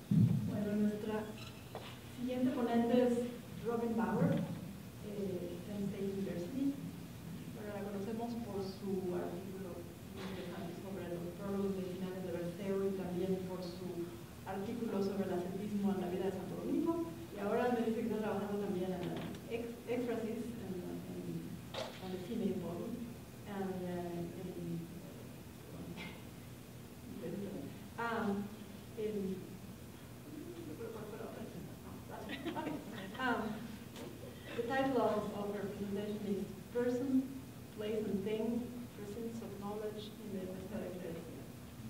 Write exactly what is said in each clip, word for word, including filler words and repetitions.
Bueno, nuestra siguiente ponente es Robin Bauer, eh, en State University. Bueno, la conocemos por su artículo interesante sobre los prólogos medicinales de Berceo y también por su artículo sobre el ascetismo en la vida de Santo Domingo. Y ahora me dice que está trabajando también en ex éxfrasis en, en, en the female body. And, uh, in, um, in, um, the title of, of her presentation is Person, Place and Thing, Presence of Knowledge in the MESTER CLERECÍA.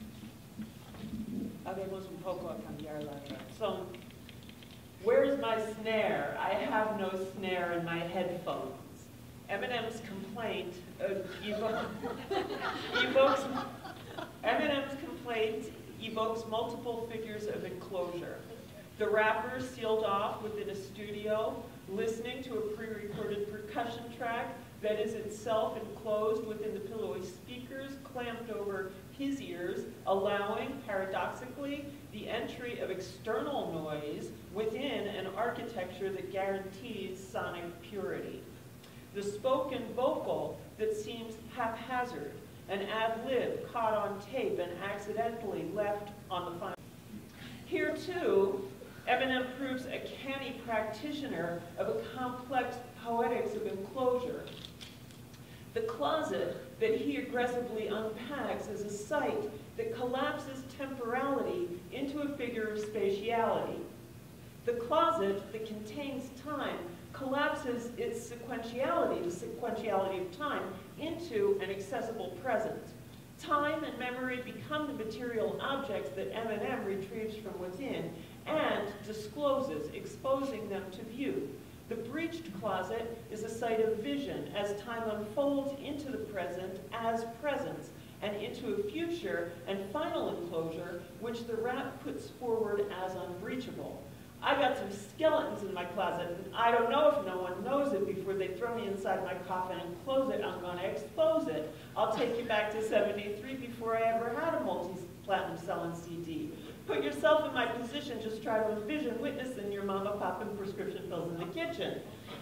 Habemos un poco a cambiar la razón. Where's my snare? I have no snare in my headphones. Eminem's complaint uh, evo evokes Eminem's complaint evokes multiple figures of enclosure. The rapper sealed off within a studio, listening to a pre-recorded percussion track that is itself enclosed within the pillowy speakers clamped over his ears, allowing, paradoxically, the entry of external noise within an architecture that guarantees sonic purity. The spoken vocal that seems haphazard, an ad-lib caught on tape and accidentally left on the final. Here, too, Eminem proves a canny practitioner of a complex poetics of enclosure. The closet that he aggressively unpacks is a site that collapses temporality into a figure of spatiality. The closet that contains time collapses its sequentiality, the sequentiality of time, into an accessible present. Time and memory become the material objects that Eminem retrieves from within and discloses, exposing them to view. The breached closet is a site of vision as time unfolds into the present as presence and into a future and final enclosure which the rap puts forward as unbreachable. I got some skeletons in my closet, and I don't know if no one knows it before they throw me inside my coffin and close it. I'm going to expose it. I'll take you back to seventy-three before I ever had a multi-platinum selling C D. Put yourself in my position, just try to envision witnessing your mama popping prescription pills in the kitchen.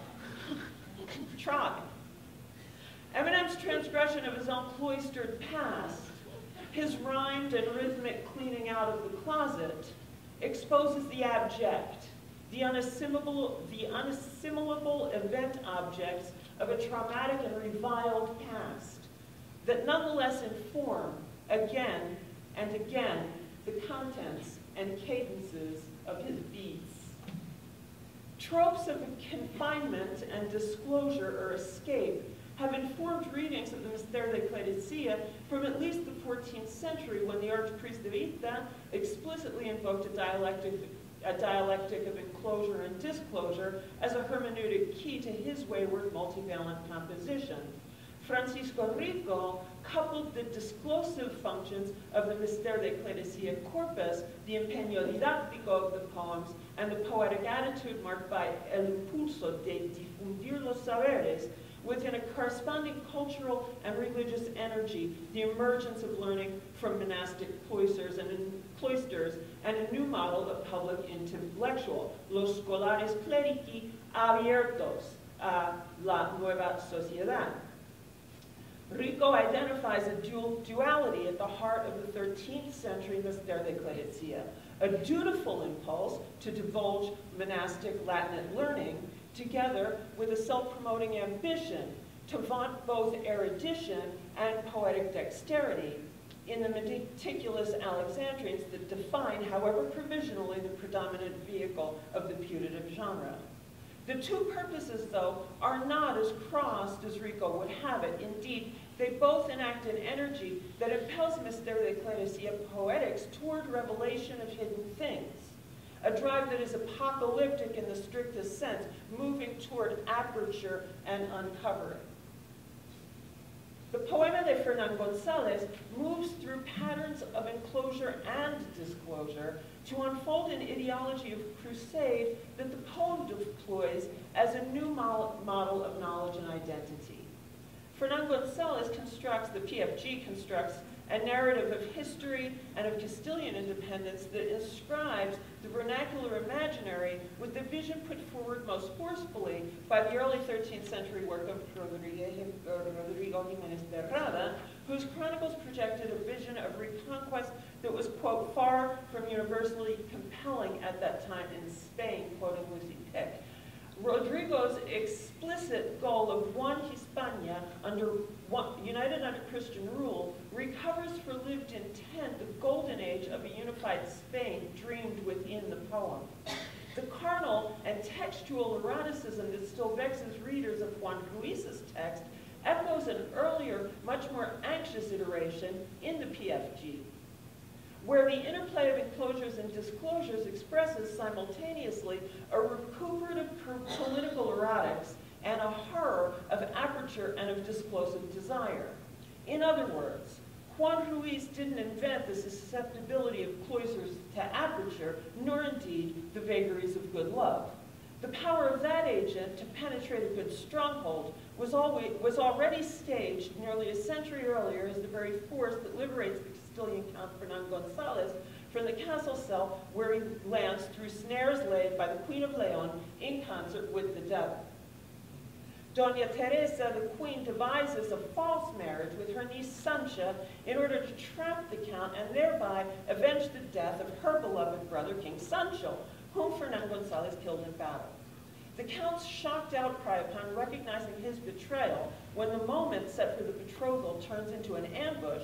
Try. Eminem's transgression of his own cloistered past, his rhymed and rhythmic cleaning out of the closet, exposes the abject, the unassimilable, the unassimilable event objects of a traumatic and reviled past that nonetheless inform, again and again, the contents and cadences of his beats. Tropes of confinement and disclosure or escape have informed readings of the MESTER de CLERECÍA from at least the fourteenth century, when the archpriest of Ita explicitly invoked a dialectic, a dialectic of enclosure and disclosure as a hermeneutic key to his wayward multivalent composition. Francisco Rico coupled the disclosive functions of the MESTER de CLERECÍA corpus, the empeño didáctico of the poems, and the poetic attitude marked by el impulso de difundir los saberes, within a corresponding cultural and religious energy, the emergence of learning from monastic cloisters and in cloisters, and a new model of public intellectual, los scolares clerici abiertos a la nueva sociedad. Rico identifies a dual duality at the heart of the thirteenth century MESTER de CLERECÍA, a dutiful impulse to divulge monastic Latinate learning, together with a self-promoting ambition to vaunt both erudition and poetic dexterity in the meticulous Alexandrians that define, however provisionally, the predominant vehicle of the putative genre. The two purposes, though, are not as crossed as Rico would have it. Indeed, they both enact an energy that impels MESTER de CLERECÍA poetics toward revelation of hidden things, a drive that is apocalyptic in the strictest sense, moving toward aperture and uncovering. The Poema de Fernán González moves through patterns of enclosure and disclosure to unfold an ideology of crusade that the poem deploys as a new model of knowledge and identity. Fernán González constructs, the P F G constructs, a narrative of history and of Castilian independence that inscribes the vernacular imaginary with the vision put forward most forcefully by the early thirteenth century work of Rodrigo Jimenez de Rada, whose chronicles projected a vision of reconquest that was, quote, far from universally compelling at that time in Spain, quoting Lucy Pick. Rodrigo's explicit goal of one Hispania under one, united under Christian rule recovers for lived intent the golden age of a unified Spain dreamed within the poem. The carnal and textual eroticism that still vexes readers of Juan Ruiz's text echoes an earlier, much more anxious iteration in the P F G, where the interplay of enclosures and disclosures expresses simultaneously a recuperative political erotics and a horror of aperture and of disclosive desire. In other words, Juan Ruiz didn't invent the susceptibility of cloisters to aperture, nor indeed the vagaries of good love. The power of that agent to penetrate a good stronghold was, always, was already staged nearly a century earlier as the very force that liberates the Castilian Count Fernan Gonzalez from the castle cell where he lands through snares laid by the Queen of Leon in concert with the devil. Doña Teresa, the queen, devises a false marriage with her niece Sancha in order to trap the count and thereby avenge the death of her beloved brother, King Sancho, whom Fernan Gonzalez killed in battle. The count's shocked outcry upon recognizing his betrayal, when the moment set for the betrothal turns into an ambush,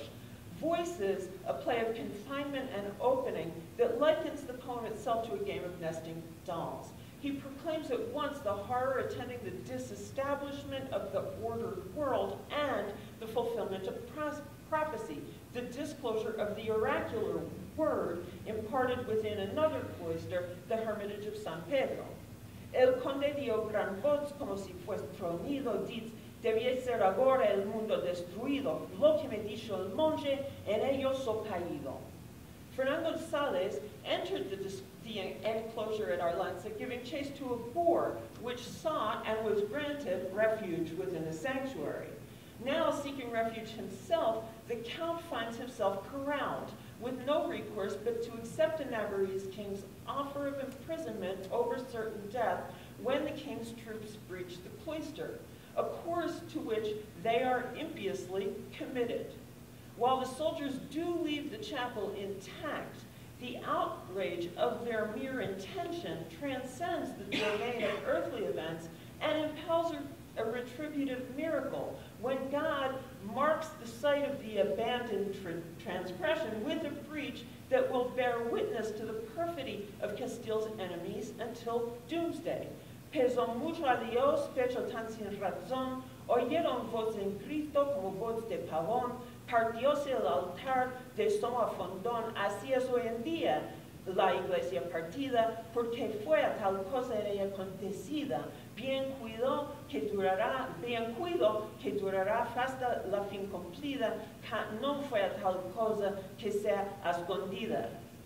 voices a play of confinement and opening that likens the poem itself to a game of nesting dolls. He proclaims at once the horror attending the disestablishment of the ordered world and the fulfillment of prophecy, the disclosure of the oracular word imparted within another cloister, the hermitage of San Pedro. El conde dio gran voz como si fuese tronido, diz, debía ser agora el mundo destruido, lo que me dijo el monje, en ello so caído. Fernan Gonzalez entered the, the enclosure at Arlanza, giving chase to a boar, which sought and was granted refuge within the sanctuary. Now, seeking refuge himself, the count finds himself corralled, with no recourse but to accept a Navarrese king's offer of imprisonment over certain death when the king's troops breach the cloister, a course to which they are impiously committed. While the soldiers do leave the chapel intact, the outrage of their mere intention transcends the domain of earthly events and impels a, a retributive miracle when God marks the site of the abandoned tra transgression with a breach that will bear witness to the perfidy of Castile's enemies until doomsday. Pesó mucho a Dios, pecho tan sin razón, oyeron voz en grito como voz de pavón, partióse el altar de Soma Fondón, así es hoy en día la iglesia partida, porque fue a tal cosa era acontecida, bien cuido que durará, bien cuido que durará hasta la fin cumplida, que no fue a tal cosa que sea escondida.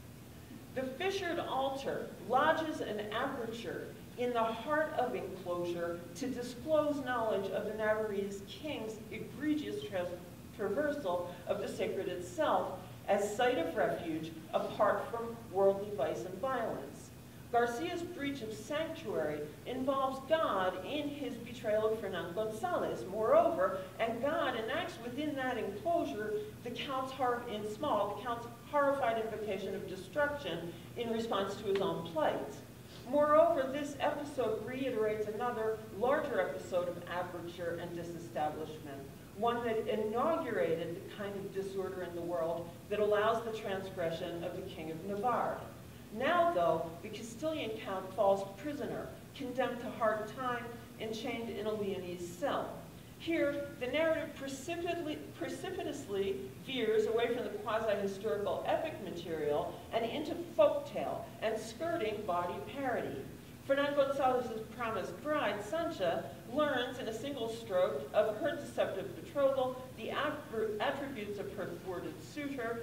The fissured altar lodges an aperture in the heart of enclosure to disclose knowledge of the Navarrese king's egregious tra traversal of the sacred itself as site of refuge apart from worldly vice and violence. Garcia's breach of sanctuary involves God in his betrayal of Fernan Gonzalez. Moreover, and God enacts within that enclosure the count's horror in small, the count's horrified invocation of destruction in response to his own plight. Moreover, this episode reiterates another larger episode of aperture and disestablishment, one that inaugurated the kind of disorder in the world that allows the transgression of the King of Navarre. Now, though, the Castilian count falls prisoner, condemned to hard time, and chained in a Leonese cell. Here, the narrative precipitously, precipitously veers away from the quasi-historical epic material and into folktale and skirting body parody. Fernan Gonzalez's promised bride, Sancha, learns in a single stroke of her deceptive betrothal, the attributes of her thwarted suitor,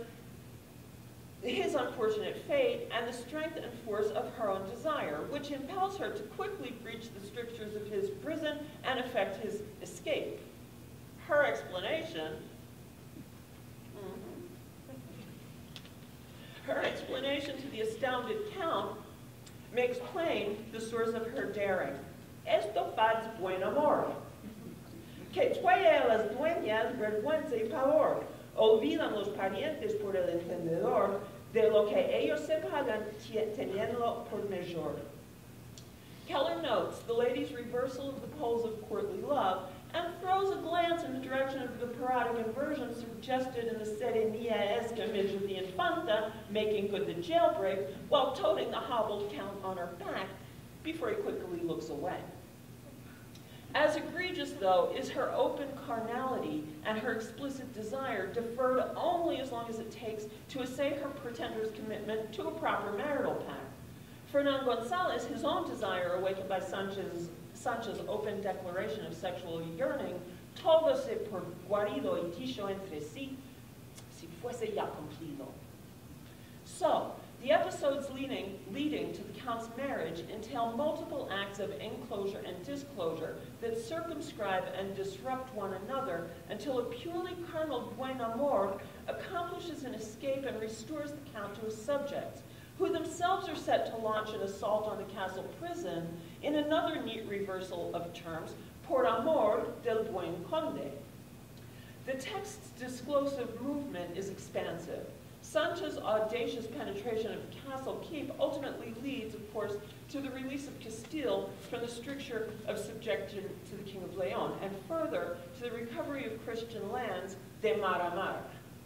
his unfortunate fate, and the strength and force of her own desire, which impels her to quickly breach the strictures of his prison and effect his escape. Her explanation, mm-hmm, makes plain the source of her daring. Esto faz buen amor. Que trae a las dueñas vergüenza y pavor. Olvidan los parientes por el encendedor de lo que ellos se pagan teniéndolo por mejor. Keller notes the lady's reversal of the poles of courtly love and throws a glance in the direction of the parodic inversion suggested in the Serenía-esque image of the Infanta making good the jailbreak while toting the hobbled count on her back before he quickly looks away. As egregious, though, is her open carnality and her explicit desire, deferred only as long as it takes to assay her pretender's commitment to a proper marital pact. Fernán González, his own desire awakened by Sanchez's, Sanchez's open declaration of sexual yearning, todo se por guarido y dicho entre sí, si fuese ya cumplido. So, the episodes leading, leading to the Count's marriage entail multiple acts of enclosure and disclosure that circumscribe and disrupt one another until a purely carnal buen amor accomplishes an escape and restores the Count to his subjects, who themselves are set to launch an assault on the castle prison in another neat reversal of terms, por amor del buen conde. The text's disclosive movement is expansive. Sancho's audacious penetration of the castle keep ultimately leads, of course, to the release of Castile from the stricture of subjection to the King of Leon, and further, to the recovery of Christian lands de mar a mar.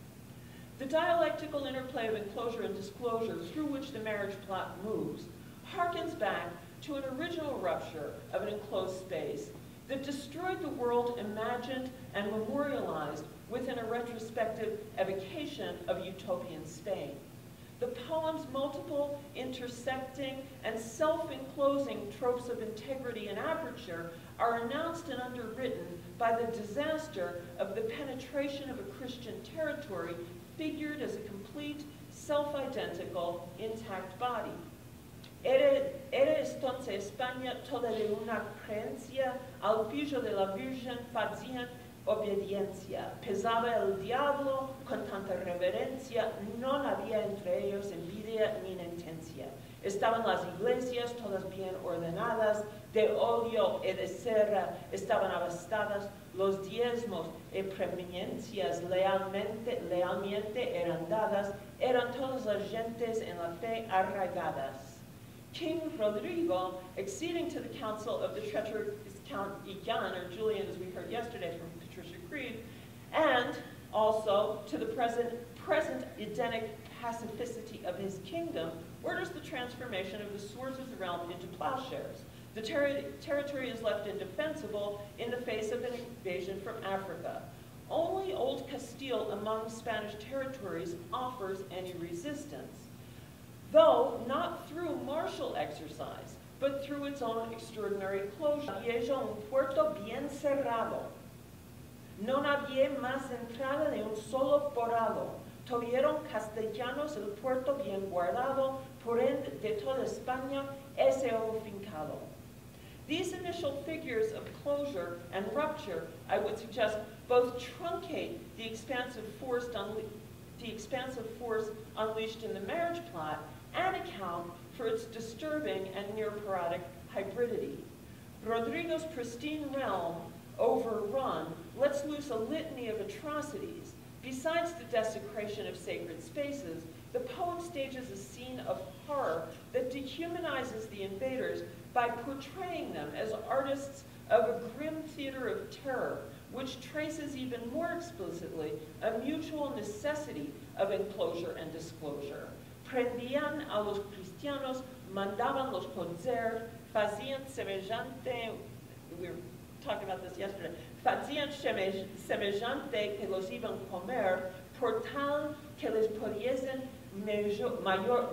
The dialectical interplay of enclosure and disclosure through which the marriage plot moves harkens back to an original rupture of an enclosed space that destroyed the world imagined and memorialized within a retrospective evocation of utopian Spain. The poem's multiple, intersecting, and self-enclosing tropes of integrity and aperture are announced and underwritten by the disaster of the penetration of a Christian territory figured as a complete, self-identical, intact body. Era, era entonces España toda de una creencia al pillo de la Virgen fazían obediencia. Pesaba el diablo con tanta reverencia, no había entre ellos envidia ni intención. Estaban las iglesias todas bien ordenadas, de óleo y de cera estaban abastadas, los diezmos y preeminencias lealmente, lealmente eran dadas, eran todas las gentes en la fe arraigadas. King Rodrigo, acceding to the counsel of the treacherous Count Igan, or Julian, as we heard yesterday from Patricia Creed, and also to the present, present Edenic pacificity of his kingdom, orders the transformation of the swords of the realm into plowshares. The ter territory is left indefensible in the face of an invasion from Africa. Only Old Castile among Spanish territories offers any resistance, though not through martial exercise, but through its own extraordinary closure. Había un puerto bien cerrado. No había más entrada de un solo porado. Tuvieron castellanos el puerto bien guardado, por ende de toda España ese ojo fincado. These initial figures of closure and rupture, I would suggest, both truncate the expansive force, the expansive force unleashed in the marriage plot and account for its disturbing and near-parodic hybridity. Rodrigo's pristine realm, overrun, lets loose a litany of atrocities. Besides the desecration of sacred spaces, the poem stages a scene of horror that dehumanizes the invaders by portraying them as artists of a grim theater of terror, which traces even more explicitly a mutual necessity of enclosure and disclosure. Prendían a los cristianos, mandaban los cozer, fazían semejante, we were talking about this yesterday, fazían semejante que los iban comer, por tal que les pudiesen mayor, mayor,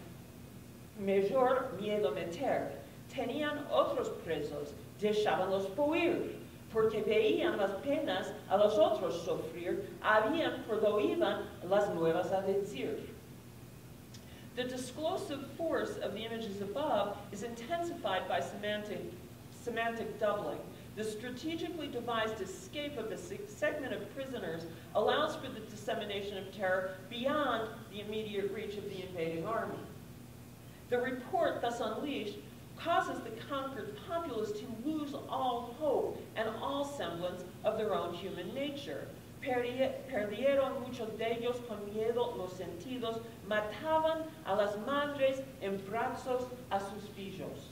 mayor miedo meter. Tenían otros presos, dejábanlos huir, porque veían las penas a los otros sufrir, habían por lo iban las nuevas a decir. The disclosive force of the images above is intensified by semantic, semantic doubling. The strategically devised escape of a segment of prisoners allows for the dissemination of terror beyond the immediate reach of the invading army. The report, thus unleashed, causes the conquered populace to lose all hope and all semblance of their own human nature. Perdieron muchos de ellos con miedo los sentidos, mataban a las madres en brazos a sus hijos.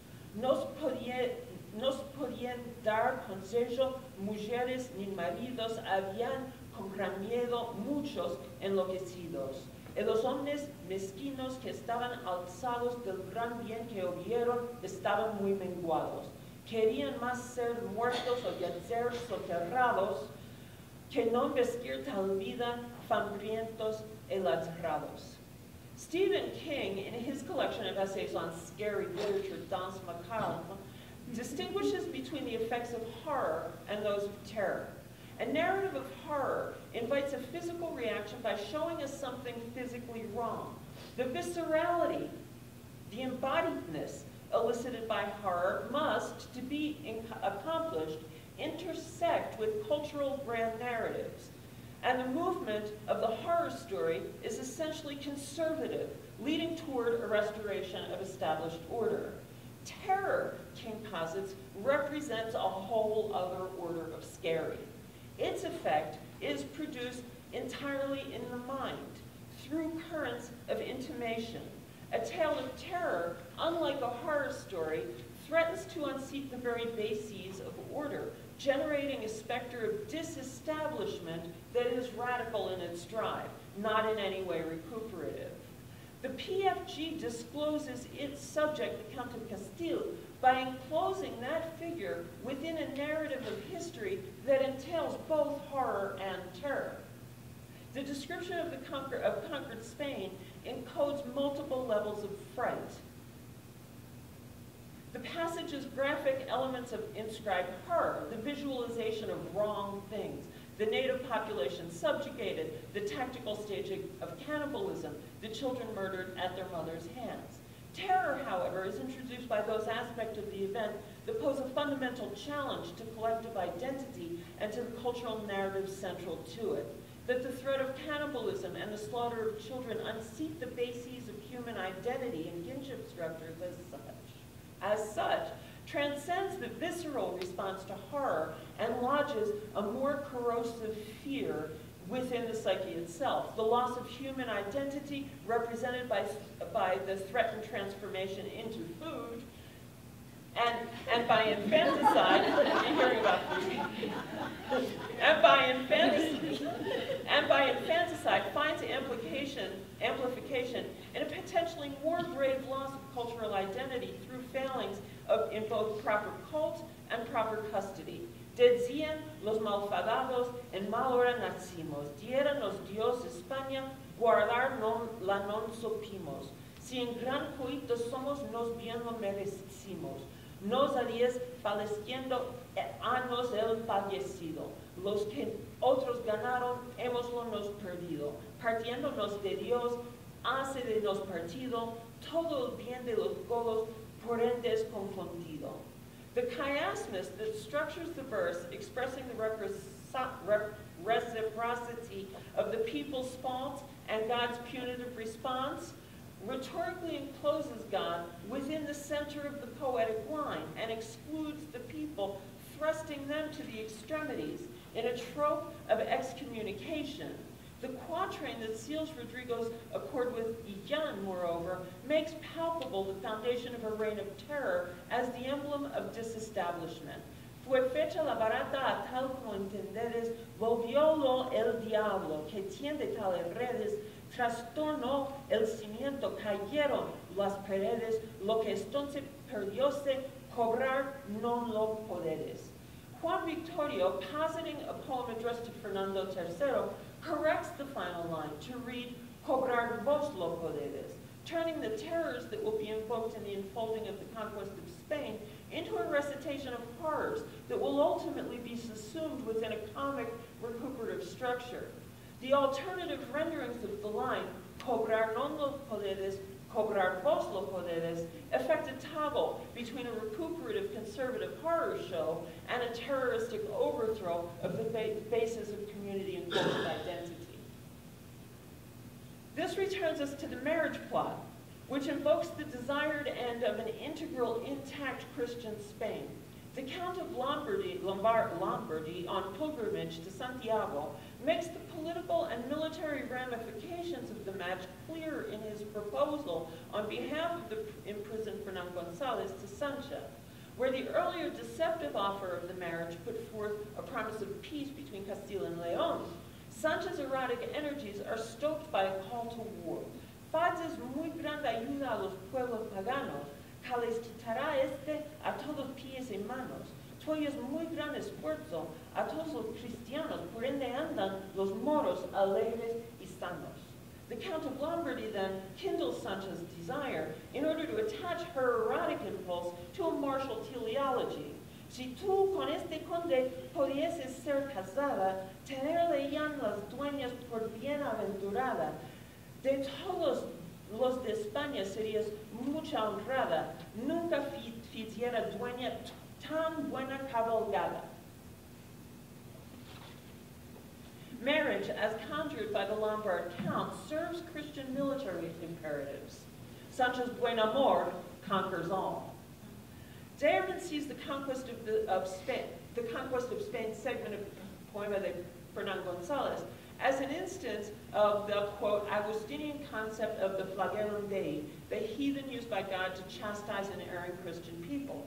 Nos podían, nos podían dar consejo mujeres ni maridos, habían con gran miedo muchos enloquecidos. Y los hombres mezquinos que estaban alzados del gran bien que oyeron estaban muy menguados. Querían más ser muertos o yacer soterrados que no vestir tal vida, hambrientos y lastrados. Stephen King, in his collection of essays on scary literature, Danse Macabre, distinguishes between the effects of horror and those of terror. A narrative of horror invites a physical reaction by showing us something physically wrong. The viscerality, the embodiedness elicited by horror must, to be accomplished, intersect with cultural grand narratives. And the movement of the horror story is essentially conservative, leading toward a restoration of established order. Terror, King posits, represents a whole other order of scary. Its effect is produced entirely in the mind, through currents of intimation. A tale of terror, unlike a horror story, threatens to unseat the very bases of order, generating a specter of disestablishment that is radical in its drive, not in any way recuperative. The P F G discloses its subject, the Count of Castile, by enclosing that figure within a narrative of history that entails both horror and terror. The description of the conquer of conquered Spain encodes multiple levels of fright. The passage's graphic elements of inscribed horror, the visualization of wrong things, the native population subjugated, the tactical staging of cannibalism, the children murdered at their mother's hands. Terror, however, is introduced by those aspects of the event that pose a fundamental challenge to collective identity and to the cultural narrative central to it. That the threat of cannibalism and the slaughter of children unseat the bases of human identity and kinship structures as such. As such, transcends the visceral response to horror and lodges a more corrosive fear within the psyche itself. The loss of human identity represented by, by the threatened transformation into food, and, and by infanticide, you're hearing about food, and by infanticide, and by infanticide finds implication, amplification in a potentially more grave loss of cultural identity through failings of, in both proper cult and proper custody. Decían los malfadados, en mal hora nacimos, dieran los dioses España, guardar non, la non supimos. Si en gran coito somos, nos bien lo merecimos. Nos a diez padeciendo a nos el fallecido. Los que otros ganaron, hemoslo nos perdido. Partiéndonos de Dios, hace de nos partido, todo el bien de los godos, por ende es confundido. The chiasmus that structures the verse, expressing the reciprocity of the people's fault and God's punitive response, rhetorically encloses God within the center of the poetic line and excludes the people, thrusting them to the extremities in a trope of excommunication. The quatrain that seals Rodrigo's accord with Illan, moreover, makes palpable the foundation of a reign of terror as the emblem of disestablishment. Fue fecha la barata a tal como entenderes, volviólo el diablo, que tiende tales redes, trastornó el cimiento, cayeron las paredes, lo que entonces perdióse, cobrar non lo poderes. Juan Victorio, positing a poem addressed to Fernando the Third, corrects the final line to read, cobrar vos lo poderes, turning the terrors that will be invoked in the unfolding of the conquest of Spain into a recitation of horrors that will ultimately be subsumed within a comic recuperative structure. The alternative renderings of the line, cobrar non lo poderes, cobrar vos lo poderes, effect a toggle between a recuperative conservative horror show and a terroristic overthrow of the ba basis of community and cultural identity. This returns us to the marriage plot, which invokes the desired end of an integral, intact Christian Spain. The Count of Lombardy, Lombard, Lombardy on pilgrimage to Santiago makes the political and military ramifications of the match clear in his proposal on behalf of the imprisoned Fernan González to Sancha, where the earlier deceptive offer of the marriage put forth a promise of peace between Castile and León. Sancha's erotic energies are stoked by a call to war. Faces muy grande ayuda a los pueblos paganos, que les quitará este a todos pies y manos. Tuyo es muy gran esfuerzo a todos los cristianos, por ende andan los moros alegres y sanos. The Count of Lombardy then kindles Sancha's desire in order to attach her erotic impulse to a martial teleology. Si tú con este conde pudieses ser casada, tenerle ya las dueñas por bienaventurada, de todos los de España serías mucha honrada, nunca hiciera dueña tan buena cabalgada. Marriage, as conjured by the Lombard Count, serves Christian military imperatives. Sancha's buen amor conquers all. Dayerman sees the conquest of, the, of Spain, the conquest of Spain segment of Poema de Fernan González as an instance of the, quote, Augustinian concept of the flagellum Dei, the heathen used by God to chastise an erring Christian people.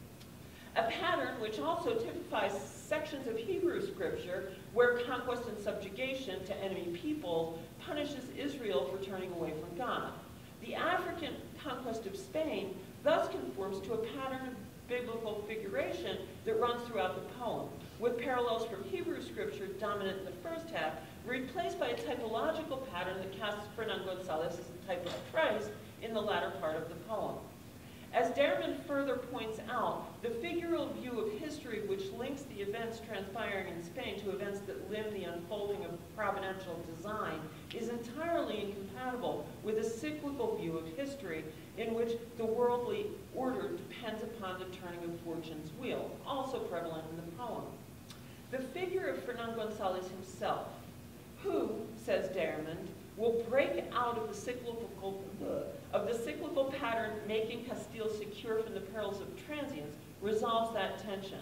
A pattern which also typifies sections of Hebrew scripture where conquest and subjugation to enemy peoples punishes Israel for turning away from God. The African conquest of Spain thus conforms to a pattern of biblical figuration that runs throughout the poem, with parallels from Hebrew scripture dominant in the first half, replaced by a typological pattern that casts Fernan González as the type of Christ in the latter part of the poem. As Dayerman further points out, the figural view of history which links the events transpiring in Spain to events that limn the unfolding of providential design is entirely incompatible with a cyclical view of history in which the worldly order depends upon the turning of fortune's wheel, also prevalent in the poem. The figure of Fernan González himself, who, says Dayerman, will break out of the cyclical of the cyclical pattern making Castile secure from the perils of transience, resolves that tension.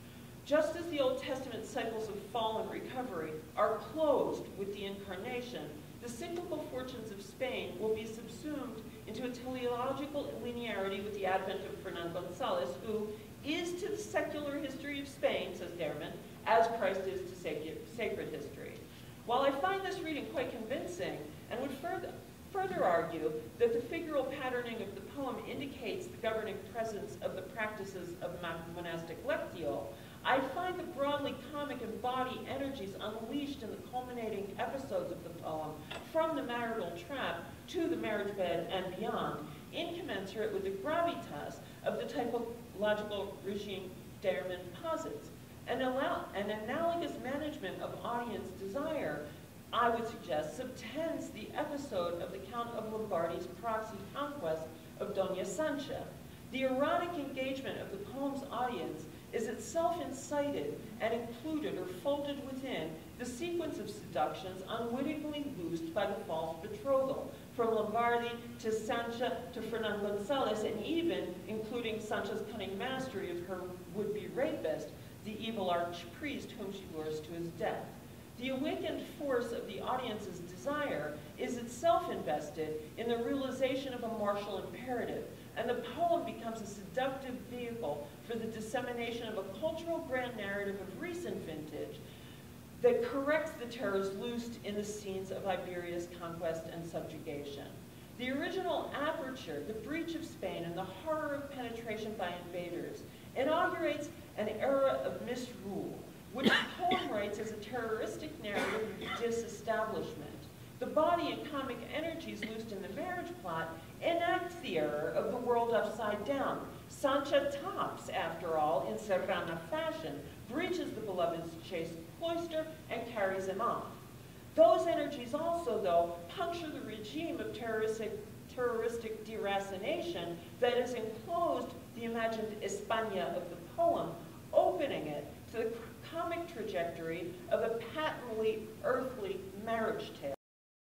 Just as the Old Testament cycles of fall and recovery are closed with the incarnation, the cyclical fortunes of Spain will be subsumed into a teleological linearity with the advent of Fernan González, who is to the secular history of Spain, says Dayerman, as Christ is to sacred history. While I find this reading quite convincing, and would further, further argue that the figural patterning of the poem indicates the governing presence of the practices of monastic lectio, I find the broadly comic and body energies unleashed in the culminating episodes of the poem, from the marital trap to the marriage bed and beyond, incommensurate with the gravitas of the typological regime Dayerman posits. An, an analogous management of audience desire, I would suggest, subtends the episode of the Count of Lombardy's proxy conquest of Doña Sancha. The erotic engagement of the poem's audience is itself incited and included or folded within the sequence of seductions unwittingly loosed by the false betrothal, from Lombardy to Sancha to Fernan González, and even including Sancha's cunning mastery of her would-be rapist, the evil archpriest whom she lures to his death. The awakened force of the audience's desire is itself invested in the realization of a martial imperative, and the poem becomes a seductive vehicle for the dissemination of a cultural grand narrative of recent vintage that corrects the terrors loosed in the scenes of Iberia's conquest and subjugation. The original aperture, the breach of Spain, and the horror of penetration by invaders inaugurates an era of misrule, which the poem writes as a terroristic narrative of disestablishment. The body and comic energies loosed in the marriage plot enact the error of the world upside down. Sancha tops, after all, in Serrana fashion, breaches the beloved's chaste cloister and carries him off. Those energies also, though, puncture the regime of terroristic, terroristic deracination that has enclosed the imagined España of the poem, opening it to the comic trajectory of a patently earthly marriage tale.